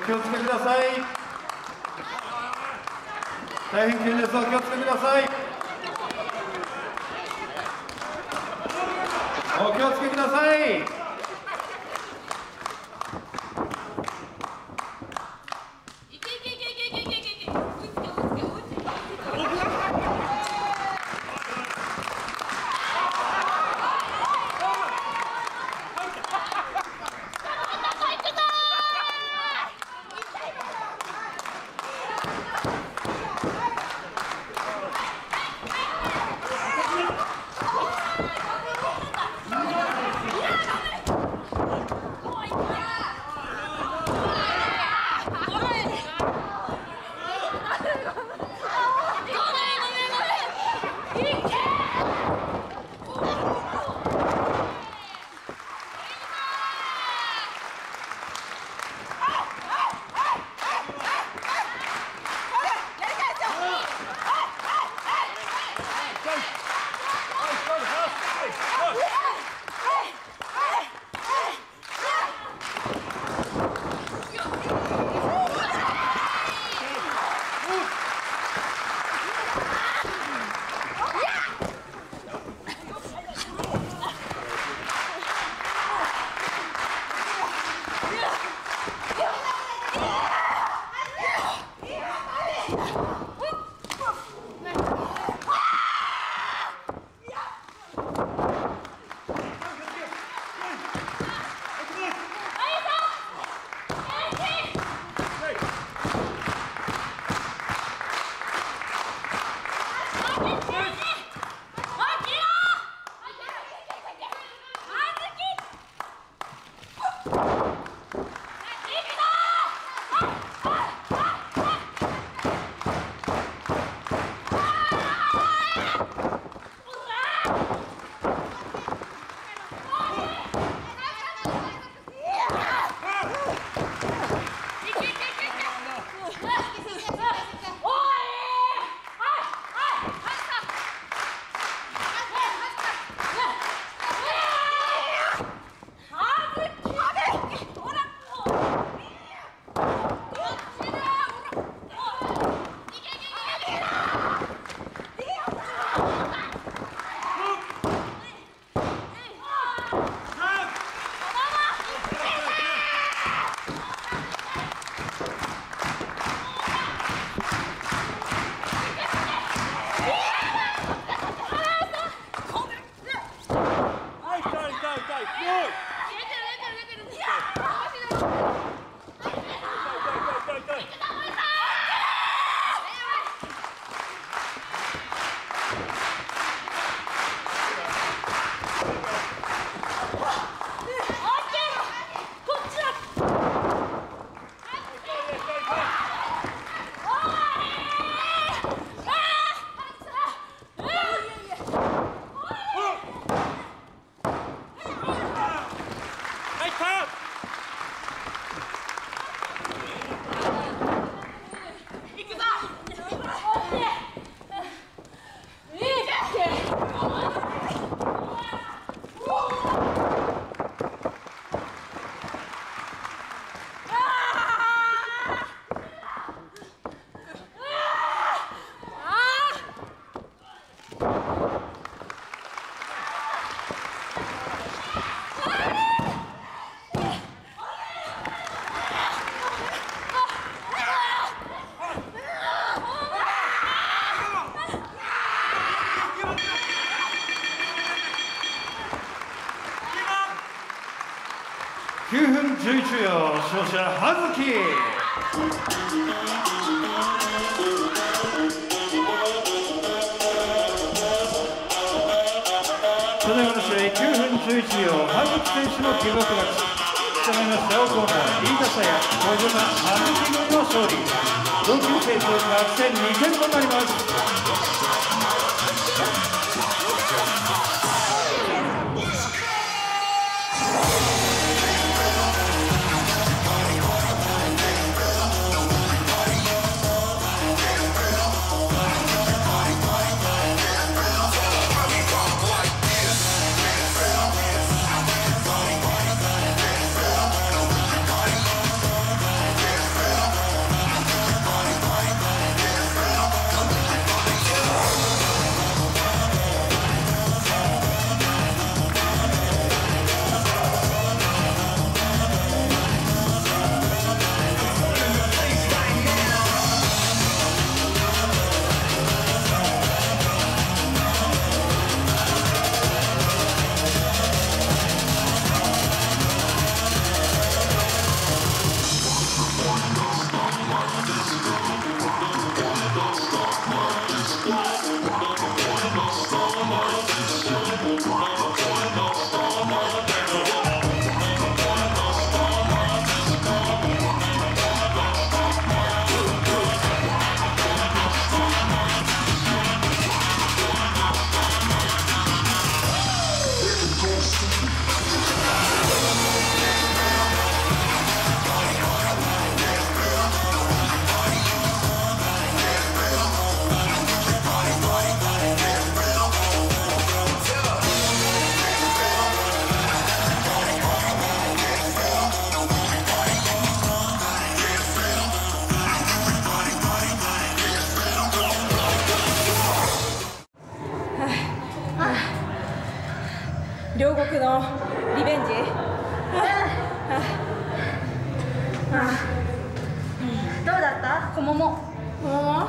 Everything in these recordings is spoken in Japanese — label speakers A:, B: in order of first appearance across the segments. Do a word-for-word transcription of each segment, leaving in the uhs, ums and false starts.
A: 気をつけください。大変危険です。お気をつけください。お気をつけください。きゅうふんじゅういちびょう、勝者葉月。ただいまの試合きゅうふんじゅういちびょう、葉月選手の記録勝ち。したがいまして青コーナー飯田沙耶、小島葉月軍の勝利。同級生と学生にてんとなります。
B: 両国のリベンジ。
C: どうだった？小桃。
B: もう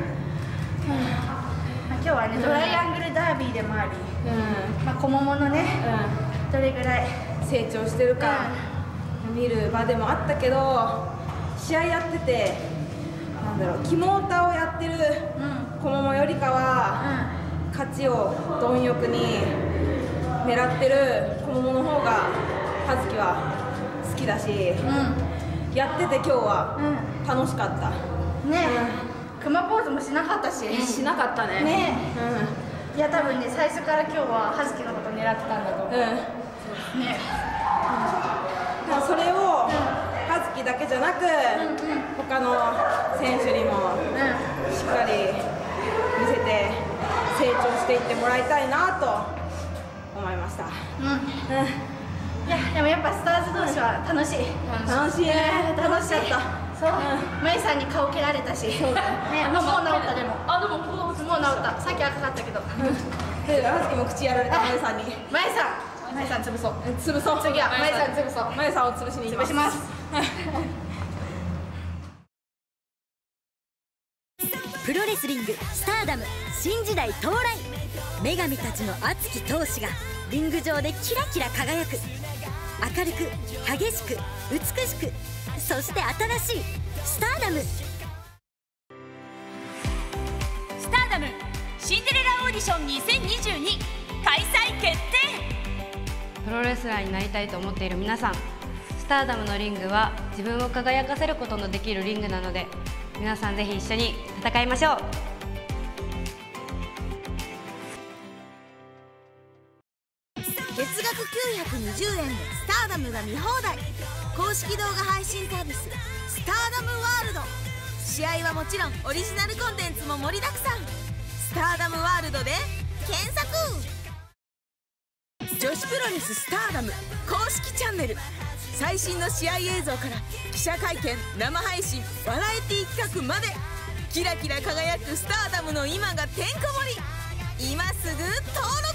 C: 今日はね、トライアングルダービーでもあり、
B: うん
C: まあ小桃のね、どれぐらい
B: 成長してるか見る場でもあったけど、試合やっててなんだろう、肝オタをやってる小桃よりかは勝ちを貪欲に狙ってる小桃の方が葉月は好きだし、うん、やってて今日は楽しかった、
C: うん、ねえ、クマポーズもしなかったし、
B: しなかったね。
C: ねえ、うん、いや多分ね、最初から今日は葉月のこと狙ってたんだと思う、うん、ねえ、うん、
B: それを葉月だけじゃなく、うんうん、他の選手にもしっかり見せて成長していってもらいたいなと思いました。うん、うん、
C: いやでもやっぱスターズ同士は楽しい。
B: 楽しいね。
C: 楽しかった。そう。まゆさんに顔蹴られたし。そうだね。もう治ったでも。あでももう治った。さっき赤かったけど。
B: で葉月も口やられたまゆさんに。
C: まゆさん。まゆさん潰そう。
B: 潰そう。
C: 次はまゆさん潰そう。
B: まゆさんを潰しに行きます。
D: プロレスリングスターダム新時代到来。女神たちの熱き闘志がリング上でキラキラ輝く。明るく激しく美しく、そして新しいスターダム。
E: スターダムシンデレラオーディションにせんにじゅうに開催決定。
F: プロレスラーになりたいと思っている皆さん、スターダムのリングは自分を輝かせることのできるリングなので、皆さんぜひ一緒に戦いましょう。
D: 月額きゅうひゃくにじゅうえんでスターダムが見放題。公式動画配信サービススターダムワールド。試合はもちろんオリジナルコンテンツも盛りだくさん。スターダムワールドで検索。女子プロレススターダム公式チャンネル、最新の試合映像から記者会見、生配信、バラエティ企画まで、キラキラ輝くスターダムの今がてんこ盛り。今すぐ登録。